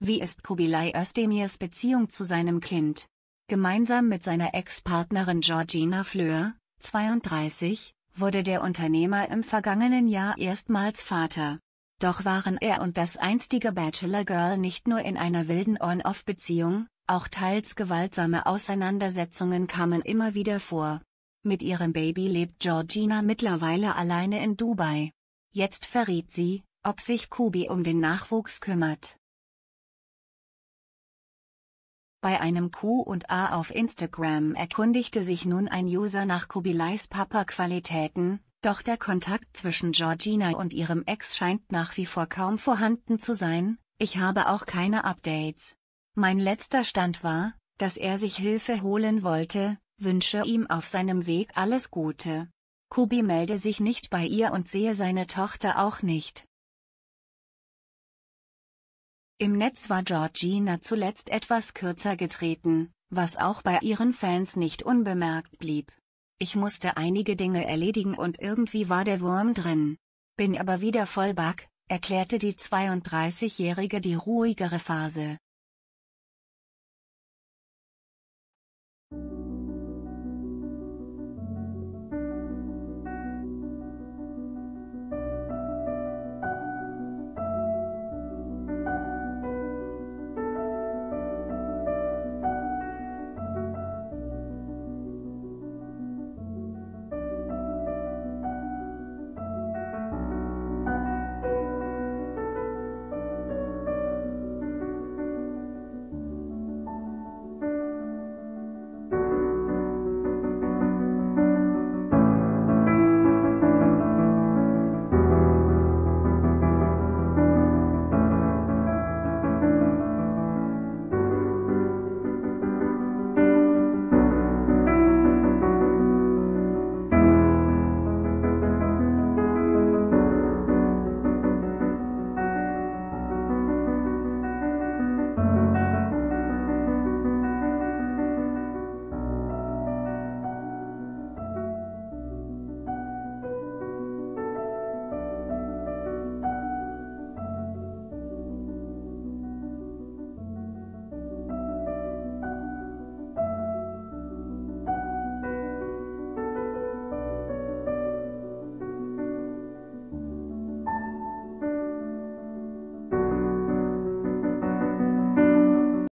Wie ist Kubilay Özdemirs Beziehung zu seinem Kind? Gemeinsam mit seiner Ex-Partnerin Georgina Fleur, 32, wurde der Unternehmer im vergangenen Jahr erstmals Vater. Doch waren er und das einstige Bachelor-Girl nicht nur in einer wilden On-Off-Beziehung, auch teils gewaltsame Auseinandersetzungen kamen immer wieder vor. Mit ihrem Baby lebt Georgina mittlerweile alleine in Dubai. Jetzt verriet sie, ob sich Kubi um den Nachwuchs kümmert. Bei einem Q&A auf Instagram erkundigte sich nun ein User nach Kubilays Papa-Qualitäten, doch der Kontakt zwischen Georgina und ihrem Ex scheint nach wie vor kaum vorhanden zu sein. Ich habe auch keine Updates. Mein letzter Stand war, dass er sich Hilfe holen wollte, wünsche ihm auf seinem Weg alles Gute. Kubi melde sich nicht bei ihr und sehe seine Tochter auch nicht. Im Netz war Georgina zuletzt etwas kürzer getreten, was auch bei ihren Fans nicht unbemerkt blieb. Ich musste einige Dinge erledigen und irgendwie war der Wurm drin. Bin aber wieder voll Back, erklärte die 32-Jährige die ruhigere Phase.